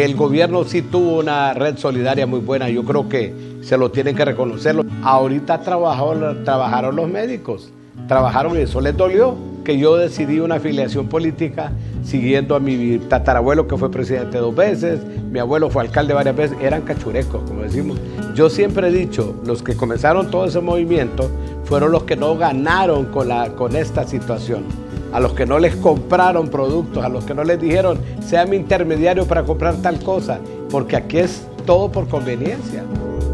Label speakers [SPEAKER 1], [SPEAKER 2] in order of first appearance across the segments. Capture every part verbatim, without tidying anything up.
[SPEAKER 1] El gobierno sí tuvo una red solidaria muy buena, yo creo que se lo tienen que reconocerlo. Ahorita trabajaron, trabajaron los médicos, trabajaron y eso les dolió, que yo decidí una afiliación política siguiendo a mi tatarabuelo que fue presidente dos veces, mi abuelo fue alcalde varias veces, eran cachurecos, como decimos. Yo siempre he dicho, los que comenzaron todo ese movimiento fueron los que no ganaron con, la, con esta situación. A los que no les compraron productos, a los que no les dijeron, sea mi intermediario para comprar tal cosa, porque aquí es todo por conveniencia.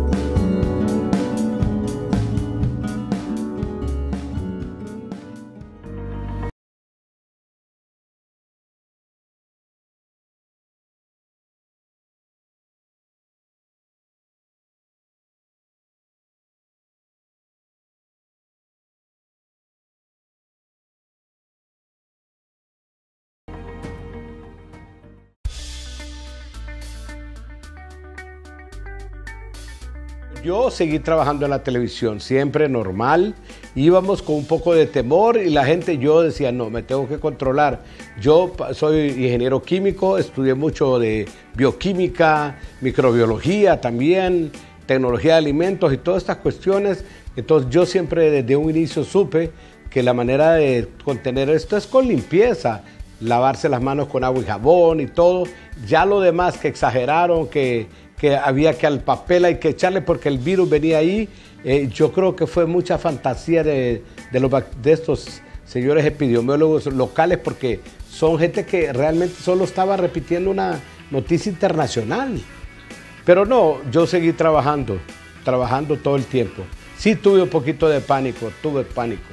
[SPEAKER 1] Yo seguí trabajando en la televisión, siempre normal, íbamos con un poco de temor y la gente, yo decía, no, me tengo que controlar. Yo soy ingeniero químico, estudié mucho de bioquímica, microbiología también, tecnología de alimentos y todas estas cuestiones. Entonces yo siempre desde un inicio supe que la manera de contener esto es con limpieza, lavarse las manos con agua y jabón y todo. Ya lo demás que exageraron, que... que había que al papel hay que echarle porque el virus venía ahí, eh, yo creo que fue mucha fantasía de, de, los, de estos señores epidemiólogos locales porque son gente que realmente solo estaba repitiendo una noticia internacional. Pero no, yo seguí trabajando, trabajando todo el tiempo. Sí tuve un poquito de pánico, tuve pánico.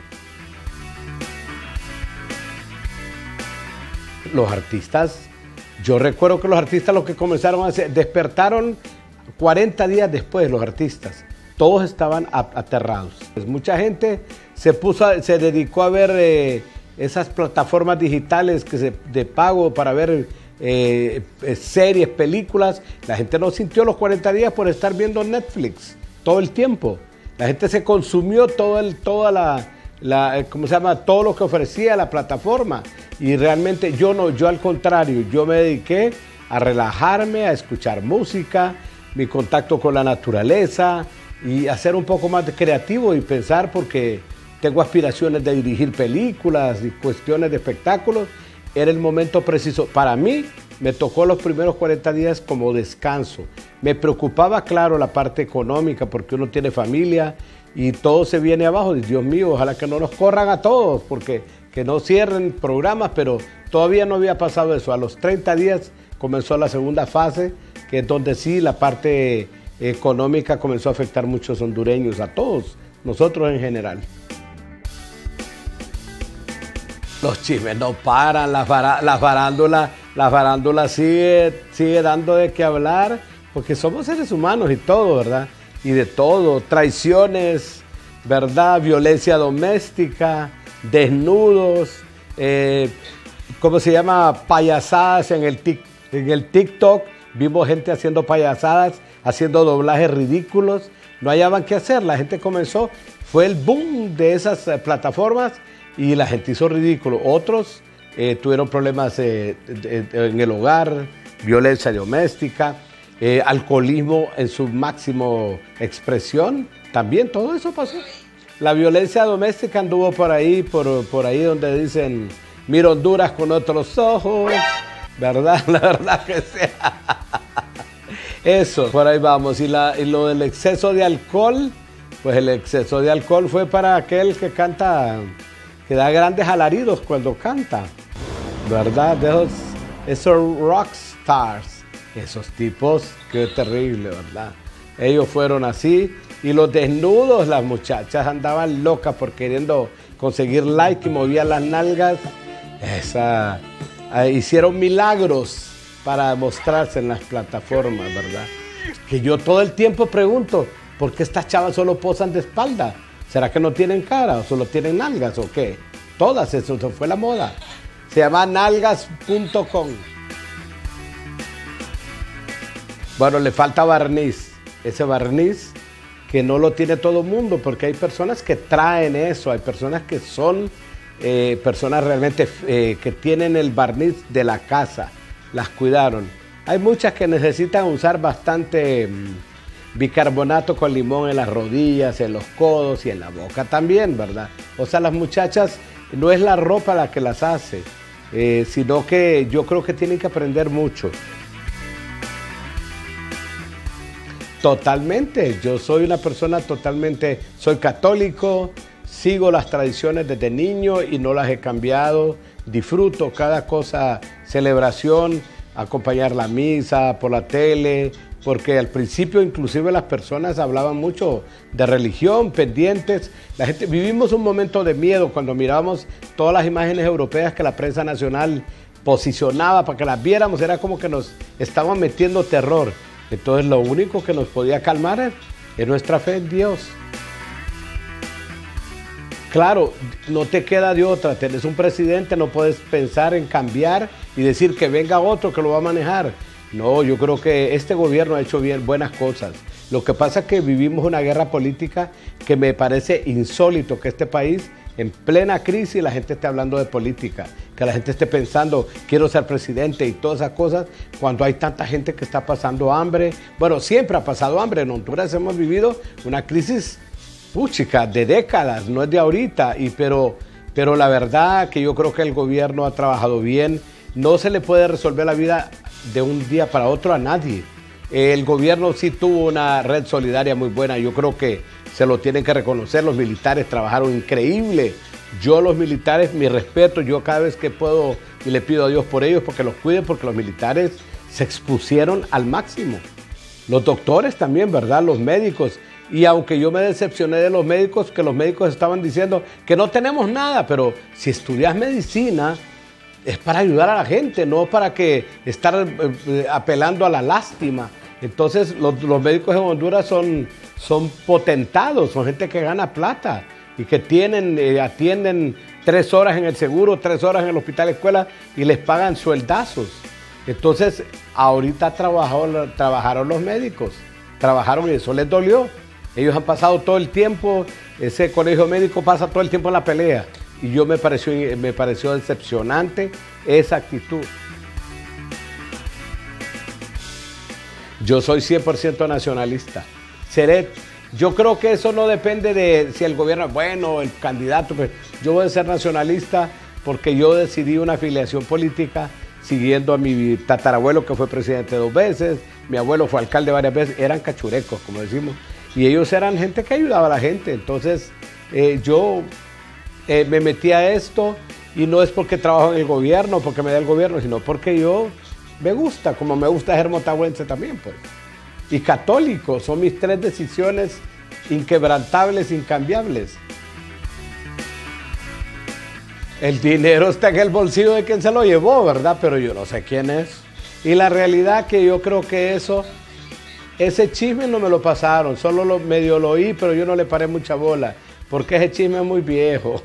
[SPEAKER 1] Los artistas... Yo recuerdo que los artistas lo que comenzaron a hacer, despertaron cuarenta días después los artistas. Todos estaban aterrados. Pues mucha gente se, puso a, se dedicó a ver eh, esas plataformas digitales que se, de pago para ver eh, series, películas. La gente no sintió los cuarenta días por estar viendo Netflix todo el tiempo. La gente se consumió todo el, toda la... La, ¿cómo se llama? Todo lo que ofrecía la plataforma y realmente yo no, yo al contrario, yo me dediqué a relajarme, a escuchar música, mi contacto con la naturaleza y a ser un poco más creativo y pensar porque tengo aspiraciones de dirigir películas y cuestiones de espectáculos. Era el momento preciso. Para mí me tocó los primeros cuarenta días como descanso. Me preocupaba, claro, la parte económica porque uno tiene familia y todo se viene abajo. Dios mío, ojalá que no nos corran a todos, porque que no cierren programas, pero todavía no había pasado eso. A los treinta días comenzó la segunda fase, que es donde sí la parte económica comenzó a afectar a muchos hondureños, a todos, nosotros en general. Los chismes no paran, las, las farándulas, las farándulas sigue, sigue dando de qué hablar, porque somos seres humanos y todo, ¿verdad? Y de todo, traiciones, ¿verdad? Violencia doméstica, desnudos, eh, ¿cómo se llama? Payasadas en el, tic, en el TikTok. Vimos gente haciendo payasadas, haciendo doblajes ridículos. No hallaban qué hacer, la gente comenzó, fue el boom de esas eh, plataformas y la gente hizo ridículo. Otros eh, tuvieron problemas eh, de, de, en el hogar, violencia doméstica. Eh, alcoholismo en su máximo expresión, también todo eso pasó. La violencia doméstica anduvo por ahí, por, por ahí donde dicen, mira Honduras con otros ojos, ¿verdad? La verdad que sea. Eso, por ahí vamos. Y, la, y lo del exceso de alcohol, pues el exceso de alcohol fue para aquel que canta, que da grandes alaridos cuando canta, ¿verdad? De esos, esos rock stars. Esos tipos, qué terrible, ¿verdad? Ellos fueron así y los desnudos, las muchachas andaban locas por queriendo conseguir like y movían las nalgas. Esa, eh, hicieron milagros para mostrarse en las plataformas, ¿verdad? Que yo todo el tiempo pregunto, ¿por qué estas chavas solo posan de espalda? ¿Será que no tienen cara o solo tienen nalgas o qué? Todas, eso fue la moda. Se llama nalgas punto com. Bueno, le falta barniz, ese barniz que no lo tiene todo el mundo, porque hay personas que traen eso, hay personas que son eh, personas realmente eh, que tienen el barniz de la casa, las cuidaron. Hay muchas que necesitan usar bastante mm, bicarbonato con limón en las rodillas, en los codos y en la boca también, ¿verdad? O sea, las muchachas no es la ropa la que las hace, eh, sino que yo creo que tienen que aprender mucho. Totalmente, yo soy una persona totalmente, soy católico, sigo las tradiciones desde niño y no las he cambiado, disfruto cada cosa, celebración, acompañar la misa por la tele, porque al principio inclusive las personas hablaban mucho de religión, pendientes. La gente, vivimos un momento de miedo cuando mirábamos todas las imágenes europeas que la prensa nacional posicionaba para que las viéramos, era como que nos estaban metiendo terror. Entonces lo único que nos podía calmar es nuestra fe en Dios. Claro, no te queda de otra, tenés un presidente, no puedes pensar en cambiar y decir que venga otro que lo va a manejar. No, yo creo que este gobierno ha hecho bien buenas cosas. Lo que pasa es que vivimos una guerra política que me parece insólito que este país, en plena crisis, la gente esté hablando de política, que la gente esté pensando, quiero ser presidente y todas esas cosas, cuando hay tanta gente que está pasando hambre. Bueno, siempre ha pasado hambre. En Honduras hemos vivido una crisis, puchica, de décadas, no es de ahorita, y pero, pero la verdad que yo creo que el gobierno ha trabajado bien. No se le puede resolver la vida de un día para otro a nadie. El gobierno sí tuvo una red solidaria muy buena, yo creo que se lo tienen que reconocer, los militares trabajaron increíble. Yo los militares, mi respeto, yo cada vez que puedo y le pido a Dios por ellos porque los cuide, porque los militares se expusieron al máximo. Los doctores también, ¿verdad? Los médicos. Y aunque yo me decepcioné de los médicos, que los médicos estaban diciendo que no tenemos nada, pero si estudias medicina es para ayudar a la gente, no para que estar eh, apelando a la lástima. Entonces los, los médicos en Honduras son, son potentados, son gente que gana plata y que tienen, eh, atienden tres horas en el seguro, tres horas en el hospital escuela y les pagan sueldazos. Entonces ahorita trabajó, trabajaron los médicos, trabajaron y eso les dolió. Ellos han pasado todo el tiempo, ese colegio médico pasa todo el tiempo en la pelea. Y yo me pareció, me pareció decepcionante esa actitud. Yo soy cien por ciento nacionalista. Seré, yo creo que eso no depende de si el gobierno es bueno, el candidato. Pues yo voy a ser nacionalista porque yo decidí una afiliación política siguiendo a mi tatarabuelo que fue presidente dos veces, mi abuelo fue alcalde varias veces, eran cachurecos, como decimos. Y ellos eran gente que ayudaba a la gente. Entonces eh, yo eh, me metí a esto y no es porque trabajo en el gobierno, porque me da el gobierno, sino porque yo me gusta, como me gusta ser motahuense también, pues. Y católico, son mis tres decisiones inquebrantables, incambiables. El dinero está en el bolsillo de quien se lo llevó, ¿verdad? Pero yo no sé quién es. Y la realidad que yo creo que eso... Ese chisme no me lo pasaron, solo lo, medio lo oí, pero yo no le paré mucha bola, porque ese chisme es muy viejo.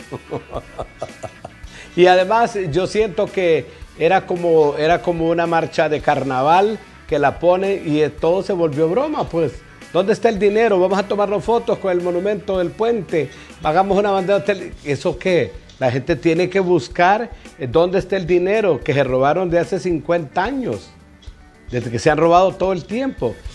[SPEAKER 1] Y además yo siento que era como, era como una marcha de carnaval que la pone y todo se volvió broma, pues. ¿Dónde está el dinero? Vamos a tomarnos fotos con el monumento del puente, hagamos una bandera. ¿Eso qué? La gente tiene que buscar dónde está el dinero que se robaron de hace cincuenta años, desde que se han robado todo el tiempo.